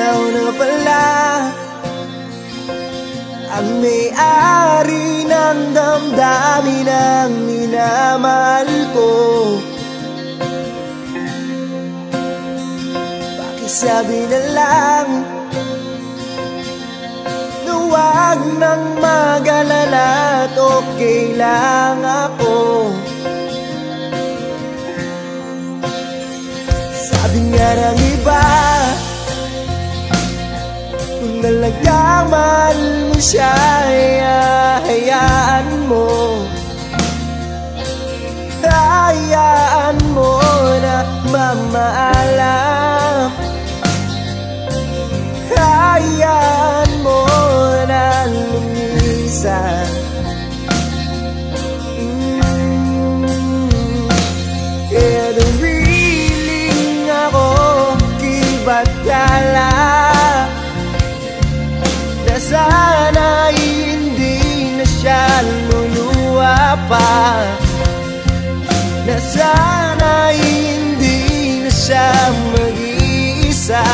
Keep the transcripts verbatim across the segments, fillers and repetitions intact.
Ikaw na pala ang may-ari ng damdamin ng minamahal ko. Pakisabi na lang na huwag nang mag-alala at okay lang ako. Sabi nga ng iba, kung talagang mahal mo siya, hayaan mo. Hayaan mo na mamaalam. Hayaan mo na lumisan. mm. Kaya dumiling ako kibatala na sana hindi na siya luluwa pa, na sana hindi na siya mag-iisa,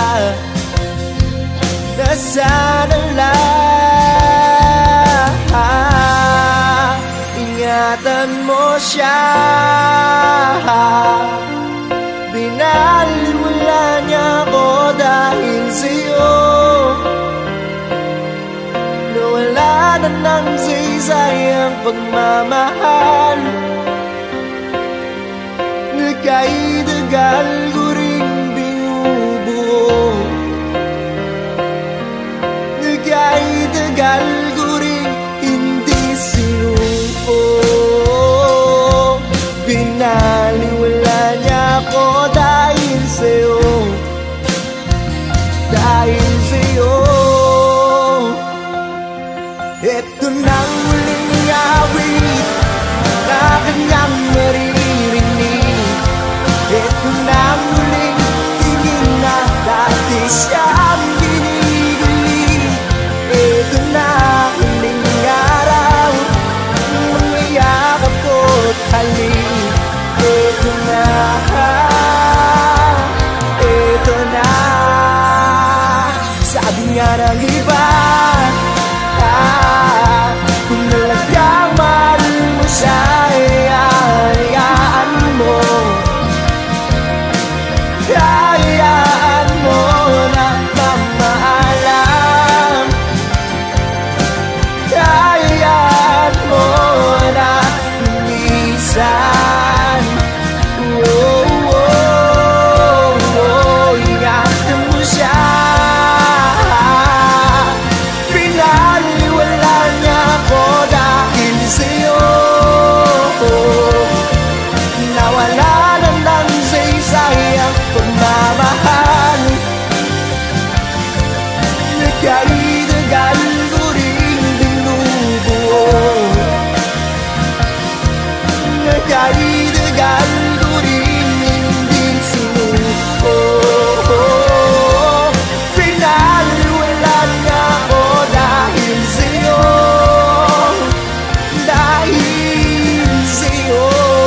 na sana lang ingatan mo siya. Binaliwala niya ako dahil sa'yo, nawala na ng saysayang pagmamahal. Nagkaidagal ko rin binubuo, nagkaidagal ko rin hindi sinupo. Binaliwala niya ako dahil sa'yo, dahil sa'yo. Ito nang muling awit na kanyang maririnig. Ito nang muling tingin na dati siyang ginigilig. Ito na huling araw, mga yakap ko't halik. Ito na, ito na. Sabi nga ng iba, kung talagang mahal mo siya, hayaan mo. Hayaan mo na mamaalam. Hayaan mo na lumisan. Oh, oh, oh, ingatan mo siya. Pinaliwala niya ako dahil sa'yo, nawala na ng saysayang pagmamahal. Nagkaidagal ko rin binubuo, nagkaidagal ko rin hindi sinuko. Pinaliwala niya ako dahil sa'yo, dahil sa'yo.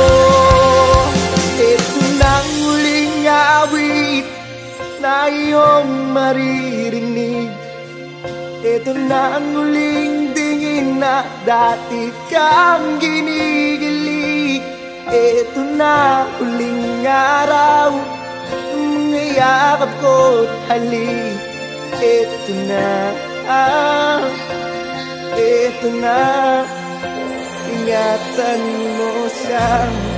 Ito nang huling awit na iyong maririnig. Ito na ang huling tingin na dati kang ginigilig. Ito na huling araw, mga yakap ko't halik. Ito na, ah, ito na, ingatan mo siya.